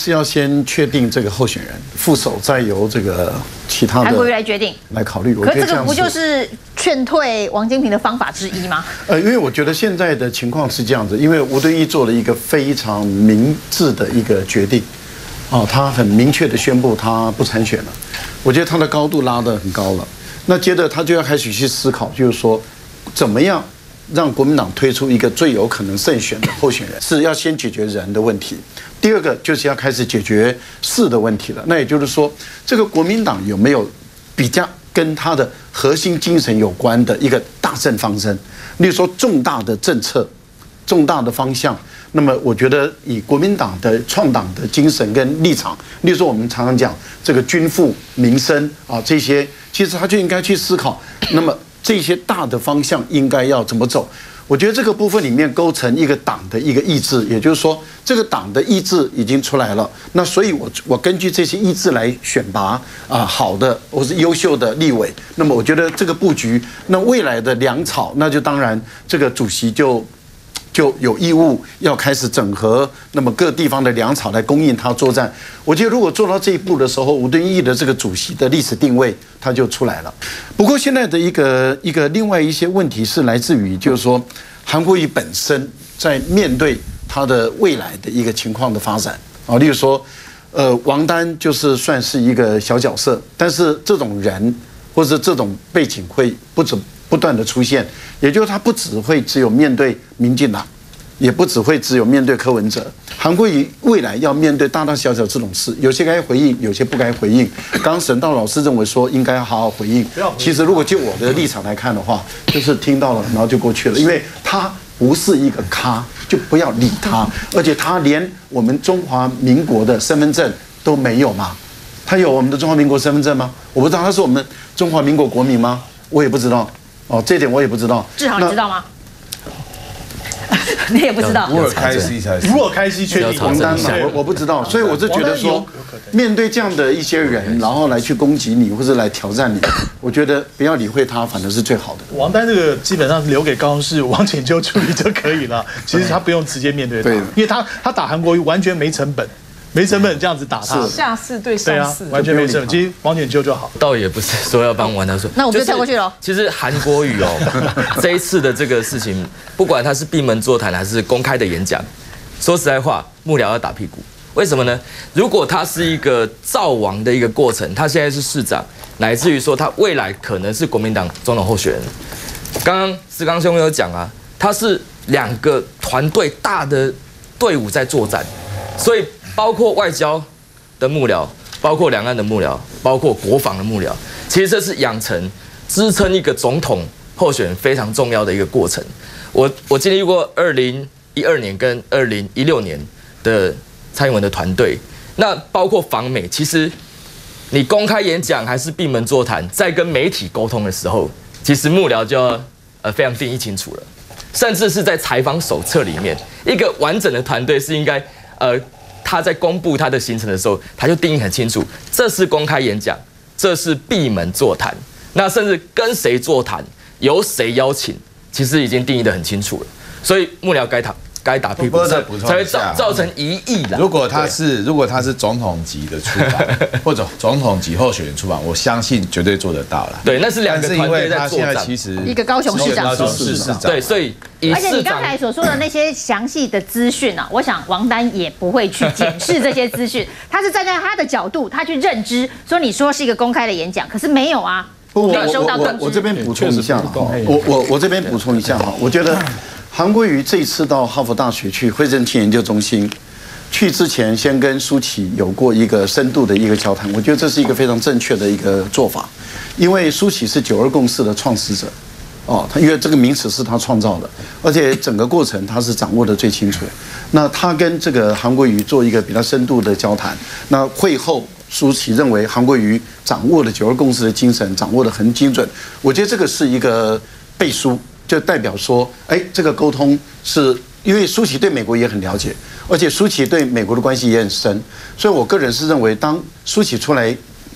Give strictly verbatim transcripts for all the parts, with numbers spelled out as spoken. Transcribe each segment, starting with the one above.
是要先确定这个候选人，副手再由这个其他的韩国瑜来决定来考虑。 可是这个不就是劝退王金平的方法之一吗？ 呃，因为我觉得现在的情况是这样子，因为吴敦义做了一个非常明智的一个决定，哦，他很明确的宣布他不参选了。我觉得他的高度拉得很高了。那接着他就要开始去思考，就是说怎么样让国民党推出一个最有可能胜选的候选人，是要先解决人的问题。第二个就是要开始解决事的问题了。那也就是说，这个国民党有没有比较跟他的核心精神有关的一个大政方针？例如说重大的政策、重大的方向。那么我觉得以国民党的创党的精神跟立场，例如说我们常常讲这个均富民生啊这些，其实他就应该去思考。那么这些大的方向应该要怎么走？我觉得这个部分里面构成一个党的一个意志，也就是说，这个党的意志已经出来了。那所以我，我我根据这些意志来选拔啊好的或是优秀的立委。那么我觉得这个布局，那未来的粮草，那就当然这个主席就。就有义务要开始整合，那么各地方的粮草来供应他作战。我觉得如果做到这一步的时候，吴敦义的这个主席的历史定位他就出来了。不过现在的一个一个另外一些问题是来自于，就是说韩国瑜本身在面对他的未来的一个情况的发展啊，例如说，呃，王丹就是算是一个小角色，但是这种人或者这种背景会不止。不断的出现，也就是他不只会只有面对民进党，也不只会只有面对柯文哲。韩国瑜未来要面对大大小小这种事，有些该回应，有些不该回应。刚刚沈道老师认为说应该好好回应，其实如果就我的立场来看的话，就是听到了然后就过去了，因为他不是一个咖，就不要理他，而且他连我们中华民国的身份证都没有嘛？他有我们的中华民国身份证吗？我不知道他是我们中华民国国民吗？我也不知道。哦，这点我也不知道。 志豪，你知道吗？你也不知道。 如果开西才是， 如果开西确定王丹嘛，我我不知道，所以我是觉得说，面对这样的一些人，然后来去攻击你或者来挑战你，我觉得不要理会他，反而是最好的。 王丹这个基本上留给高雄市王浅秋处理就可以了，其实他不用直接面对他，因为他他打韩国瑜完全没成本。没成本这样子打他， 下士对上士， 对啊，完全没成本。其实王浅秋就好， 倒也不是说要帮王丹说， 那我们就跳过去了。 其实韩国瑜哦，这一次的这个事情，不管他是闭门座谈还是公开的演讲，说实在话，幕僚要打屁股。为什么呢？如果他是一个造王的一个过程，他现在是市长，乃至于说他未来可能是国民党总统候选人。刚刚思刚兄有讲啊，他是两个团队大的队伍在作战，所以。包括外交的幕僚，包括两岸的幕僚，包括国防的幕僚，其实这是养成支撑一个总统候选人非常重要的一个过程。我我经历过二零一二年跟二零一六年的蔡英文的团队，那包括访美，其实你公开演讲还是闭门座谈，在跟媒体沟通的时候，其实幕僚就要呃非常定义清楚了，甚至是在采访手册里面，一个完整的团队是应该呃。他在公布他的行程的时候，他就定义很清楚，这是公开演讲，这是闭门座谈。那甚至跟谁座谈，由谁邀请，其实已经定义得很清楚了。所以幕僚该打该打屁股，才会造造成疑义啦。 如果他是如果他是总统级的出访，或者总统级候选人出访，我相信绝对做得到了。 对，那是两个团队在作战。 其实一个高雄市长， 市长对，所以。 而且你刚才所说的那些详细的资讯啊，我想王丹也不会去检视这些资讯，他是站在他的角度，他去认知，说你说是一个公开的演讲，可是没有啊，没有收到通知。 我我这边补充一下哈，我我我这边补充一下哈，我觉得韩国瑜这一次到哈佛大学去惠政庆研究中心，去之前先跟舒淇有过一个深度的一个交谈，我觉得这是一个非常正确的一个做法，因为舒淇是九二共识的创始者。哦，他因为这个名词是他创造的，而且整个过程他是掌握的最清楚。那他跟这个韩国瑜做一个比较深度的交谈。那会后，舒淇认为韩国瑜掌握了九二共识的精神，掌握得很精准。我觉得这个是一个背书，就代表说，哎，这个沟通是因为舒淇对美国也很了解，而且舒淇对美国的关系也很深。所以我个人是认为，当舒淇出来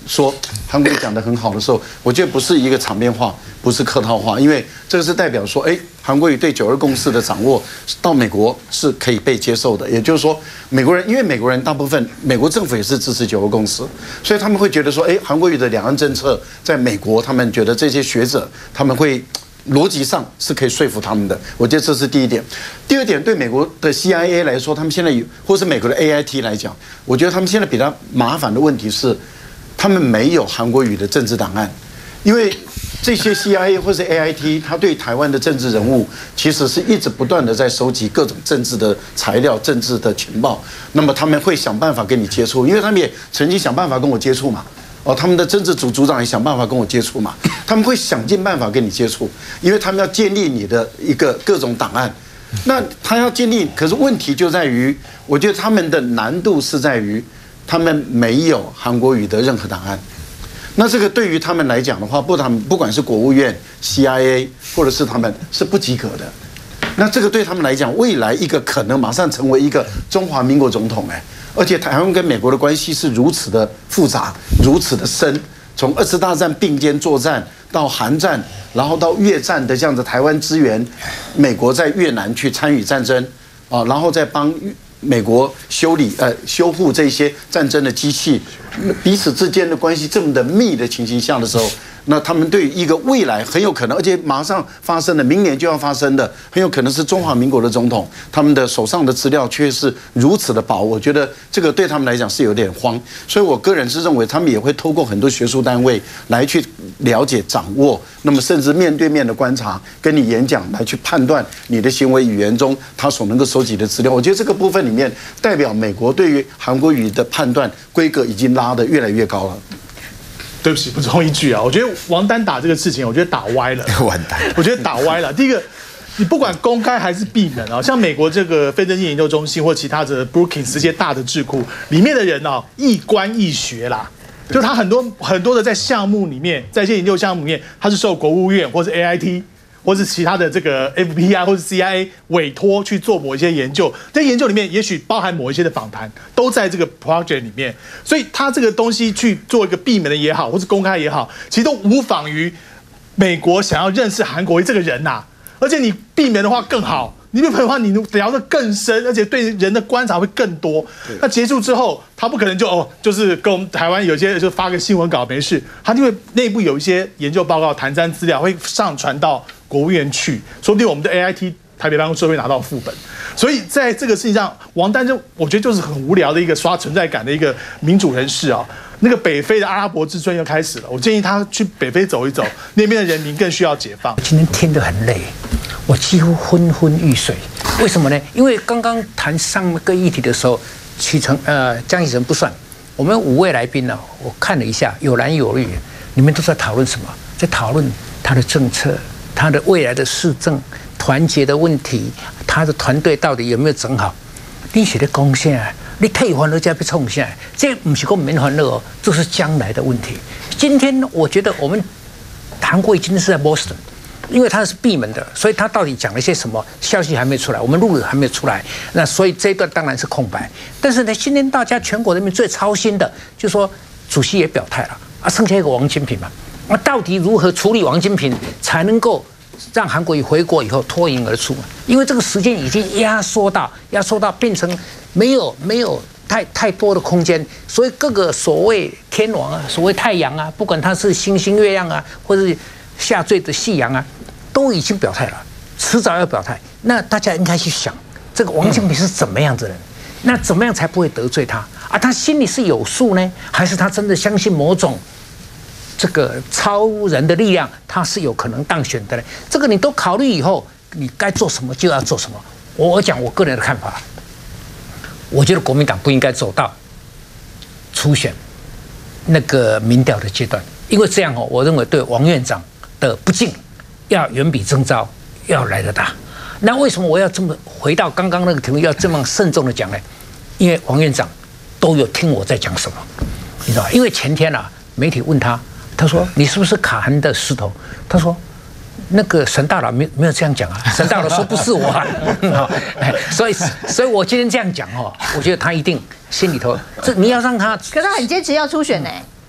说韩国瑜讲得很好的时候，我觉得不是一个场面话，不是客套话，因为这个是代表说，哎，韩国瑜对九二共识的掌握到美国是可以被接受的。也就是说，美国人因为美国人大部分美国政府也是支持九二共识，所以他们会觉得说，哎，韩国瑜的两岸政策在美国，他们觉得这些学者他们会。逻辑上是可以说服他们的，我觉得这是第一点。第二点，对美国的 C I A 来说，他们现在有，或是美国的 A I T 来讲，我觉得他们现在比较麻烦的问题是，他们没有韩国瑜的政治档案，因为这些 C I A 或是 A I T， 他对台湾的政治人物其实是一直不断的在收集各种政治的材料、政治的情报，那么他们会想办法跟你接触，因为他们也曾经想办法跟我接触嘛。哦，他们的政治组组长也想办法跟我接触嘛，他们会想尽办法跟你接触，因为他们要建立你的一个各种档案。那他要建立，可是问题就在于，我觉得他们的难度是在于，他们没有韩国瑜的任何档案。那这个对于他们来讲的话，不他们不管是国务院、C I A 或者是他们是不及格的。那这个对他们来讲，未来一个可能马上成为一个中华民国总统，哎。而且台湾跟美国的关系是如此的复杂，如此的深，从二次大战并肩作战到韩战，然后到越战的这样子台湾支援，美国在越南去参与战争啊，然后再帮美国修理呃修复这些战争的机器，彼此之间的关系这么的密的情形下的时候。那他们对于一个未来很有可能，而且马上发生的，明年就要发生的，很有可能是中华民国的总统，他们的手上的资料却是如此的薄，我觉得这个对他们来讲是有点慌，所以我个人是认为他们也会透过很多学术单位来去了解、掌握，那么甚至面对面的观察，跟你演讲来去判断你的行为语言中他所能够收集的资料。我觉得这个部分里面代表美国对于韩国瑜的判断规格已经拉得越来越高了。 对不起，补充一句啊，我觉得王丹打这个事情，我觉得打歪了， 完蛋， 我觉得打歪了。第一个，你不管公开还是闭门啊，像美国这个非正经研究中心或其他的 Brookings 这些大的智库里面的人啊，一官一学啦，就他很多很多的在项目里面，在一些研究项目里面，他是受国务院或是 A I T。或是其他的这个 F B I 或是 C I A 委托去做某一些研究，在研究里面也许包含某一些的访谈，都在这个 project 里面。所以他这个东西去做一个闭门的也好，或是公开也好，其实都无妨于美国想要认识韩国瑜这个人呐、啊。而且你闭门的话更好，你闭门的话你聊得更深，而且对人的观察会更多。那结束之后，他不可能就哦，就是跟我们台湾有些就发个新闻稿没事，他因为内部有一些研究报告、谈资资料会上传到国务院去，说不定我们的 A I T 台北办公室会拿到副本。所以在这个事情上，王丹就我觉得就是很无聊的一个刷存在感的一个民主人士啊。那个北非的阿拉伯之春又开始了，我建议他去北非走一走，那边的人民更需要解放。 今天听得很累，我几乎昏昏欲睡。为什么呢？因为刚刚谈上个议题的时候，启程呃江启臣不算，我们五位来宾呢、啊，我看了一下，有蓝有绿，你们都在讨论什么？在讨论他的政策，他的未来的市政、团结的问题，他的团队到底有没有整好？你写的贡献啊，你退还了再被冲下来，这不是讲免还了哦，这是将来的问题。今天我觉得我们韩国已经是在 Boston， 因为他是闭门的，所以他到底讲了些什么消息还没出来，我们录的还没有出来，那所以这一段当然是空白。但是呢，今天大家全国人民最操心的，就是说主席也表态了啊，剩下一个王金平嘛，那到底如何处理王金平才能够让韩国瑜回国以后脱颖而出嘛？因为这个时间已经压缩到压缩到变成没有没有太太多的空间，所以各个所谓天王啊，所谓太阳啊，不管他是星星月亮啊，或者是下坠的夕阳啊，都已经表态了，迟早要表态。那大家应该去想，这个王金平是怎么样的人？那怎么样才不会得罪他啊？他心里是有数呢，还是他真的相信某种这个超人的力量，他是有可能当选的呢？这个你都考虑以后，你该做什么就要做什么。我我讲我个人的看法，我觉得国民党不应该走到初选那个民调的阶段，因为这样哦，我认为对王院长的不敬要远比征召要来得大。那为什么我要这么回到刚刚那个题目，要这么慎重的讲呢？因为王院长都有听我在讲什么，你知道吧？因为前天啊，媒体问他，他说你是不是卡韩的石头？他说那个沈大佬没没有这样讲啊，沈大佬说不是我啊，所以所以我今天这样讲哦，我觉得他一定心里头这你要让他， 可是他很坚持要初选呢。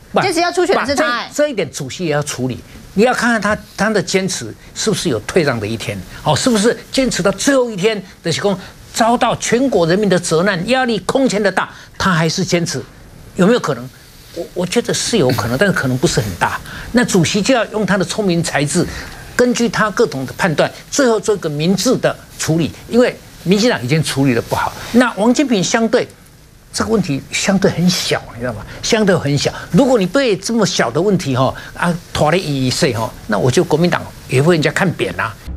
坚持要出选的是他、欸， 这一点主席也要处理。你要看看他他的坚持是不是有退让的一天，哦，是不是坚持到最后一天的时候遭到全国人民的责难，压力空前的大，他还是坚持，有没有可能？我我觉得是有可能，但是可能不是很大。那主席就要用他的聪明才智，根据他各种的判断，最后做一个明智的处理。因为民进党已经处理得不好，那王金平相对。这个问题相对很小，你知道吗？相对很小。如果你被这么小的问题哈啊拖了一一岁哈，那我觉得国民党也会人家看扁啦、啊。